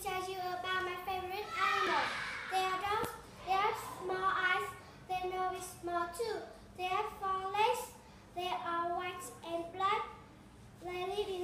tell you about my favorite animal. They are dogs. They have small eyes. Their nose is small too. They have 4 legs. They are white and black. They live in